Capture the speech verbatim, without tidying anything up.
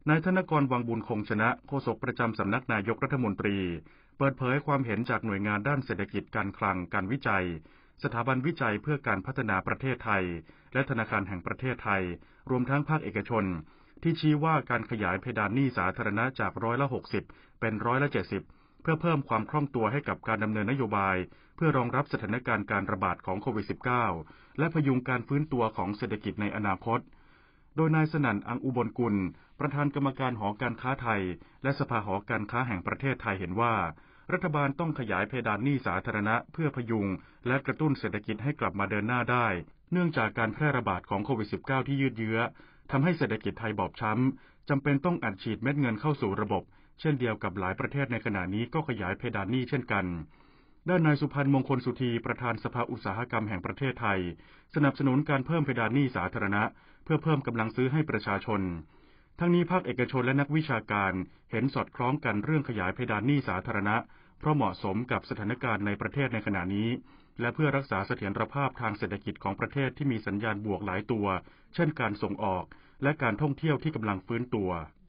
นายธนกรวังบุญคงชนะโฆษกประจำสำนักนายกรัฐมนตรีเปิดเผยความเห็นจากหน่วยงานด้านเศรษฐกิจการคลังการวิจัยสถาบันวิจัยเพื่อการพัฒนาประเทศไทยและธนาคารแห่งประเทศไทยรวมทั้งภาคเอกชนที่ชี้ว่าการขยายเพดานหนี้สาธารณะจากร้อยละหกสิบเป็นร้อยละเจ็ดสิบเพื่อเพิ่มความคล่องตัวให้กับการดำเนินนโยบายเพื่อรองรับสถานการณ์การระบาดของโควิด สิบเก้า และพยุงการฟื้นตัวของเศรษฐกิจในอนาคตโดยนายสนั่นอังอุบลกุลประธานกรรมการหอการค้าไทยและสภาหอการค้าแห่งประเทศไทยเห็นว่ารัฐบาลต้องขยายเพดานหนี้สาธารณะเพื่อพยุงและกระตุ้นเศรษฐกิจให้กลับมาเดินหน้าได้เนื่องจากการแพร่ระบาดของโควิด สิบเก้า ที่ยืดเยื้อทำให้เศรษฐกิจไทยบอบช้ำจำเป็นต้องอัดฉีดเม็ดเงินเข้าสู่ระบบเช่นเดียวกับหลายประเทศในขณะนี้ก็ขยายเพดานหนี้เช่นกันด้านนายสุพันธ์มงคลสุธีประธานสภาอุตสาหกรรมแห่งประเทศไทยสนับสนุนการเพิ่มเพดานหนี้สาธารณะเพื่อเพิ่มกำลังซื้อให้ประชาชนทั้งนี้ภาคเอกชนและนักวิชาการเห็นสอดคล้องกันเรื่องขยายเพดานหนี้สาธารณะเพราะเหมาะสมกับสถานการณ์ในประเทศในขณะนี้และเพื่อรักษาเสถียรภาพทางเศรษฐกิจของประเทศที่มีสัญญาณบวกหลายตัวเช่นการส่งออกและการท่องเที่ยวที่กำลังฟื้นตัว